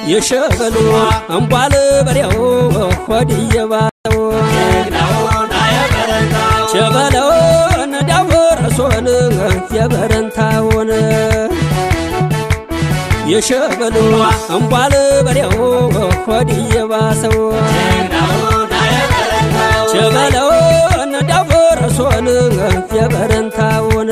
يشغلوا أمبال بريو خدي يباو شغلوا ندور رسول يبرنتاون يشغلوا أمبال بريو خدي يباسو شغلوا ندور رسول يبرنتاون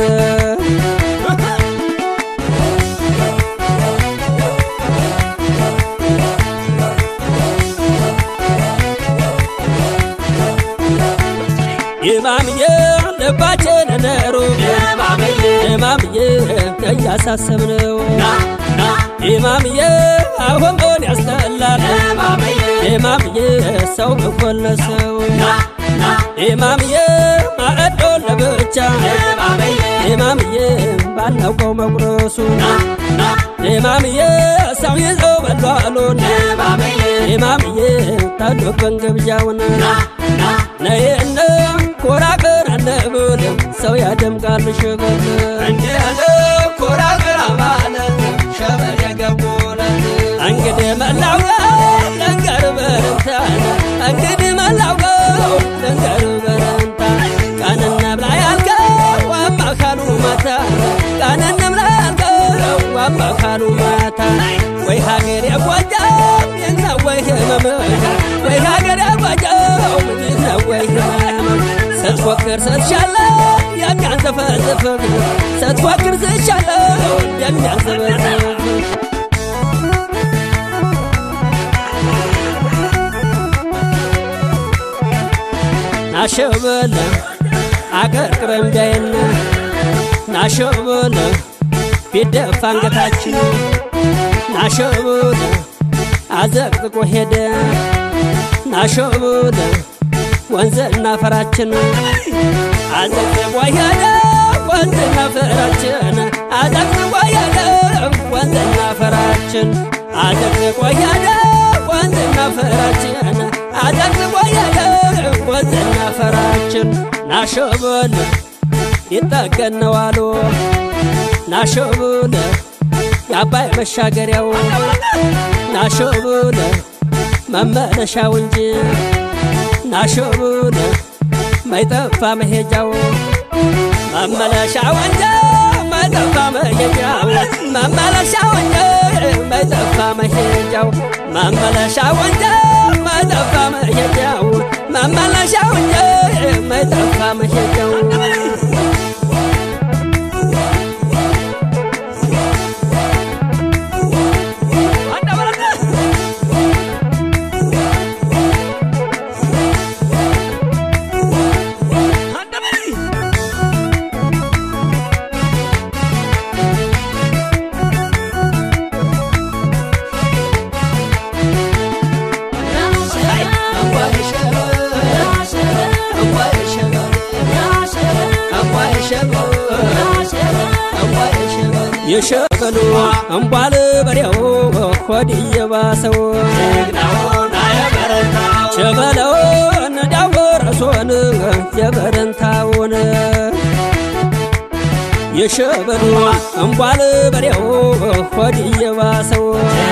إمامية لباجن نرو إمامية يا ساسمنو إمامية أهم بني أستلال إمامية سو بكل سو إمامية ما أدول لبجا إمامية بانو مغرسو إمامية سو يزو بالوالون إمامية تدو بنجبجاونا نينا كوراكر النبول سو يادم قال شغل عندنا كوراكر عمالة شبل يقبول انقدي ملاوغا لنقر برنتانا انقدي ملاوغا لنقر برنتانا كان النبلا يالكا وما خالو ماتا كان النبلا يالكا وما خالو ماتا ويهاقر يقواجام ينويه ممتا ويهاقر يقواجام ستفكر ستشالا يا كان زفزف ستفكر ستشالا يا كان زفزف ناشبل አገርቅረም ዳይና ናሸበለ ቢደፋንገታችን ናሸበለ አዘቅቆ ሄደ ናሸበለ ወንዘና ፈራችን አዘቅቆ ሄደ ወንዘና ፈራችን አዘቅቆ ሄደ ወንዘና ፈራችን አዘቅቆ ሄደ ወንዘና ፈራችን አዘቅቆ ሄደ ወንዘና ፈራችን ናሸበለ ይጠገነዋሉ ናሸበለ ያባይ መሻገሪያው ናሸበለ መመለሻው እንጂ ናሸበለ ማይጠፋ መሄጃው መመለሻው እንጂ ማይጠፋ መሄጃው መመለሻው እንጂ ማይጠፋ መሄጃው መመለሻው እንጂ ማይጠፋ መሄጃው መመለሻው እንጂ ማይጠፋ መሄጃው يشغلوا أمبال بريو خدي يباسو شغلوا ندور رسول يبرنتاون يشغلوا أمبال بريو خدي يباسو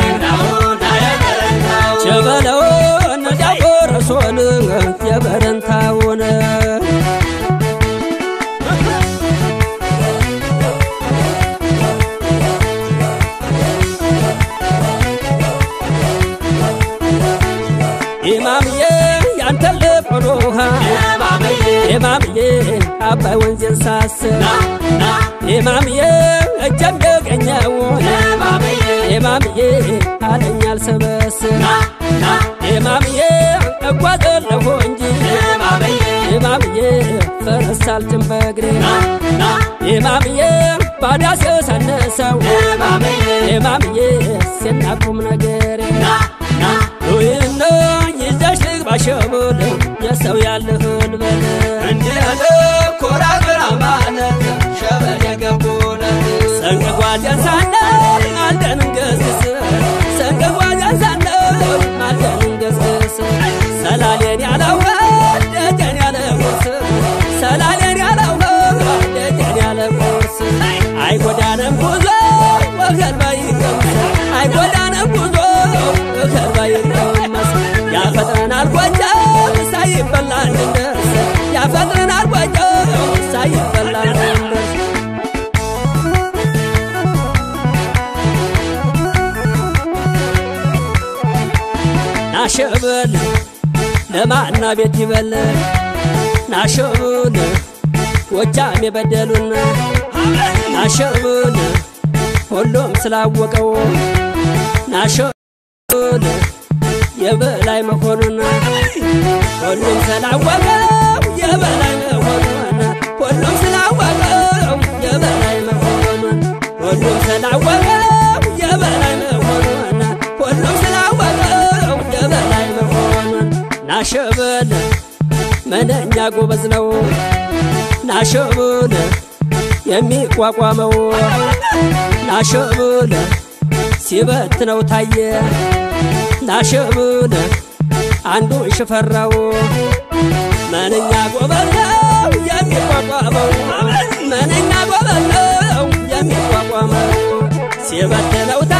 شغلوا ندور رسول يبرنتاون إمامية ينتلب روها إمامية أبا ونزل ساس إمامية الجنة قنياون إمامية هالنيال سبس إمامية أقوال اللهونجي إمامية فرسال جنبقري إمامية باداس سنسو إمامية سنكم نقري وإنه يزدش لك بشبول يسوي يالهن بل عندنا كورا برامانة شبل يقبول سنقف واجنسانا مالدن نقصص سنقف واجنسانا مالدن نقصص سلالين على وقت دجن على قرص سلالين على وقت دجن على قرص عي قدانا بوزو وغير ما يقمس عي قدانا بوزو ናሸበል ለማና ቤት ይበል ናሸበል ወጃም የበደሉን ናሸበል ሁሉም ስላወቀው ናሸበል የበላይ መሆኑን ሁሉም ስላወቀው የበላይ መሆኑን ሁሉም ስላወቀው የበላይ መሆኑን ሁሉም ስላወቀው የበላይ መሆኑን ሁሉም ስላወቀው የበላይ መሆኑን ናሸበል ምንኛ ጎበዝ ነው ናሸበል የሚቋቋመው ናሸበል ሲበትነው ታየ ናሸበል አንዱ ሽፈራው ምንኛ ጎበዝ ነው የሚቋቋመው ምንኛ ጎበዝ ነው የሚቋቋመው ሲበትነው